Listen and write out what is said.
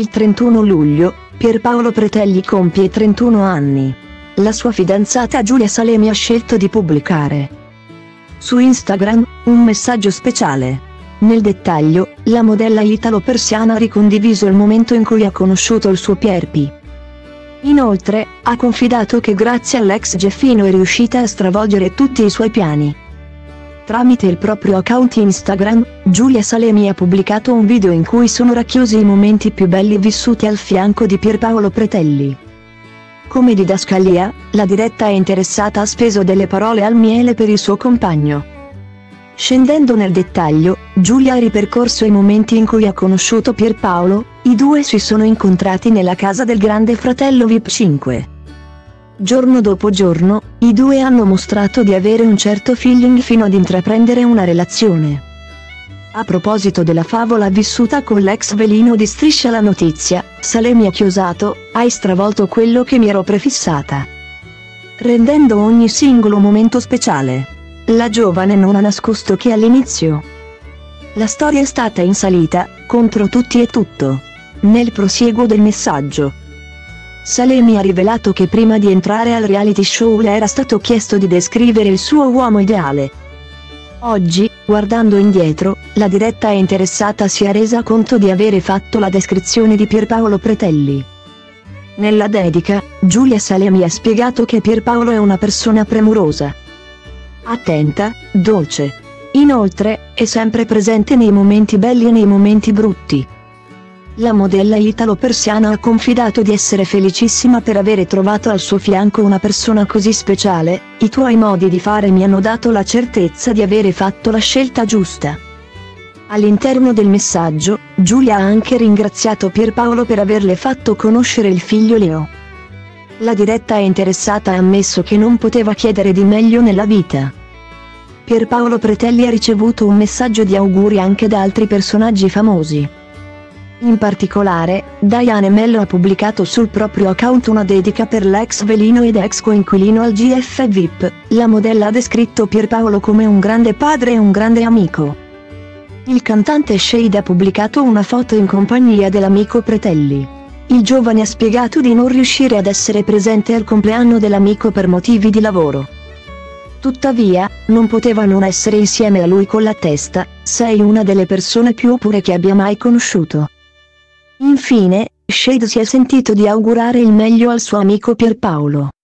31 luglio, Pierpaolo Pretelli compie 31 anni. La sua fidanzata Giulia Salemi ha scelto di pubblicare su Instagram un messaggio speciale. Nel dettaglio, la modella italo-persiana ha ricondiviso il momento in cui ha conosciuto il suo Pierpi. Inoltre, ha confidato che grazie all'ex Geffino è riuscita a stravolgere tutti i suoi piani. Tramite il proprio account Instagram, Giulia Salemi ha pubblicato un video in cui sono racchiusi i momenti più belli vissuti al fianco di Pierpaolo Pretelli. Come didascalia, la diretta interessata ha speso delle parole al miele per il suo compagno. Scendendo nel dettaglio, Giulia ha ripercorso i momenti in cui ha conosciuto Pierpaolo. I due si sono incontrati nella casa del grande fratello VIP 5. Giorno dopo giorno, i due hanno mostrato di avere un certo feeling fino ad intraprendere una relazione. A proposito della favola vissuta con l'ex velino di Striscia la Notizia, Salemi ha chiosato: "Hai stravolto quello che mi ero prefissata", rendendo ogni singolo momento speciale. La giovane non ha nascosto che all'inizio la storia è stata in salita, contro tutti e tutto. Nel prosieguo del messaggio, Salemi ha rivelato che prima di entrare al reality show le era stato chiesto di descrivere il suo uomo ideale. Oggi, guardando indietro, la diretta interessata si è resa conto di avere fatto la descrizione di Pierpaolo Pretelli. Nella dedica, Giulia Salemi ha spiegato che Pierpaolo è una persona premurosa, attenta, dolce. Inoltre, è sempre presente nei momenti belli e nei momenti brutti. La modella italo-persiana ha confidato di essere felicissima per avere trovato al suo fianco una persona così speciale. "I tuoi modi di fare mi hanno dato la certezza di avere fatto la scelta giusta". All'interno del messaggio, Giulia ha anche ringraziato Pierpaolo per averle fatto conoscere il figlio Leo. La diretta interessata ha ammesso che non poteva chiedere di meglio nella vita. Pierpaolo Pretelli ha ricevuto un messaggio di auguri anche da altri personaggi famosi. In particolare, Diana Mello ha pubblicato sul proprio account una dedica per l'ex velino ed ex coinquilino al GF VIP. La modella ha descritto Pierpaolo come un grande padre e un grande amico. Il cantante Shade ha pubblicato una foto in compagnia dell'amico Pretelli. Il giovane ha spiegato di non riuscire ad essere presente al compleanno dell'amico per motivi di lavoro. Tuttavia, non poteva non essere insieme a lui con la testa: "Sei una delle persone più pure che abbia mai conosciuto". Infine, Shade si è sentito di augurare il meglio al suo amico Pierpaolo.